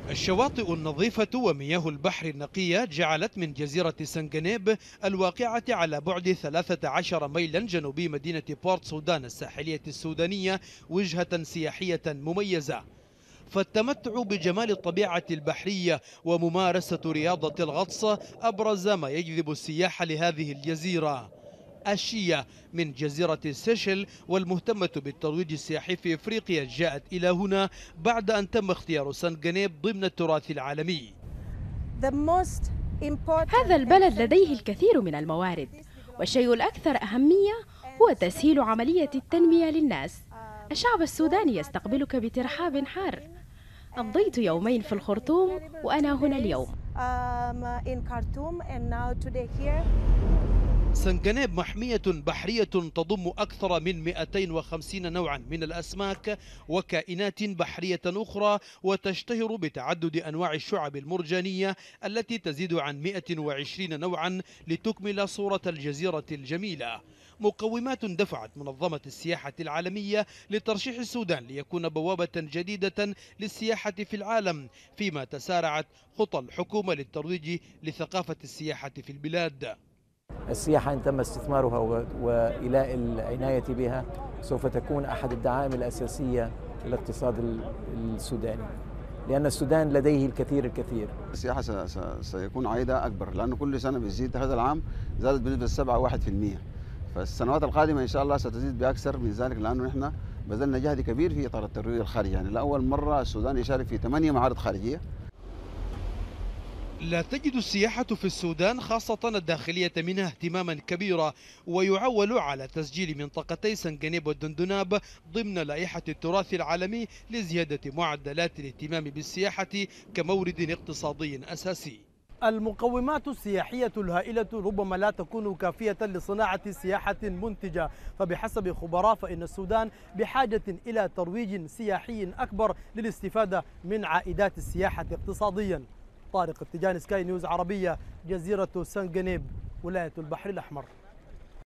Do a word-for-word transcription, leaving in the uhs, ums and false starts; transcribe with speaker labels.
Speaker 1: الشواطئ النظيفة ومياه البحر النقية جعلت من جزيرة سنغنيب الواقعة على بعد ثلاثة عشر ميلا جنوبي مدينة بورت سودان الساحلية السودانية وجهة سياحية مميزة. فالتمتع بجمال الطبيعة البحرية وممارسة رياضة الغطس أبرز ما يجذب السياح لهذه الجزيرة. أشية من جزيرة سيشل والمهتمة بالترويج السياحي في إفريقيا جاءت إلى هنا بعد أن تم اختيار سنغنيب ضمن التراث العالمي.
Speaker 2: هذا البلد لديه الكثير من الموارد، والشيء الأكثر أهمية هو تسهيل عملية التنمية للناس. الشعب السوداني يستقبلك بترحاب حار. أمضيت يومين في الخرطوم وأنا هنا اليوم.
Speaker 1: سنغنيب محمية بحرية تضم أكثر من مئتين وخمسين نوعا من الأسماك وكائنات بحرية أخرى، وتشتهر بتعدد أنواع الشعب المرجانية التي تزيد عن مئة وعشرين نوعا لتكمل صورة الجزيرة الجميلة. مقومات دفعت منظمة السياحة العالمية لترشيح السودان ليكون بوابة جديدة للسياحة في العالم، فيما تسارعت خطى الحكومة للترويج لثقافة السياحة في البلاد.
Speaker 3: السياحة إن تم استثمارها وإيلاء العناية بها سوف تكون أحد الدعائم الأساسية للاقتصاد السوداني، لأن السودان لديه الكثير الكثير.
Speaker 4: السياحة سيكون عائدها أكبر، لأنه كل سنة بتزيد. هذا العام زادت بنسبة سبعة واحد في المية، فالسنوات القادمة إن شاء الله ستزيد بأكثر من ذلك، لأنه نحن بذلنا جهد كبير في إطار الترويج الخارجي. يعني لأول مرة السودان يشارك في ثمانية معارض خارجية.
Speaker 1: لا تجد السياحة في السودان خاصة الداخلية منها اهتماما كبيرا، ويعول على تسجيل منطقتي سنغنيب والدندناب ضمن لائحة التراث العالمي لزيادة معدلات الاهتمام بالسياحة كمورد اقتصادي أساسي.
Speaker 5: المقومات السياحية الهائلة ربما لا تكون كافية لصناعة سياحة منتجة، فبحسب خبراء فإن السودان بحاجة إلى ترويج سياحي أكبر للاستفادة من عائدات السياحة اقتصاديا. طارق التجاني، سكاي نيوز عربية، جزيرة سنغنيب، ولاية البحر الأحمر.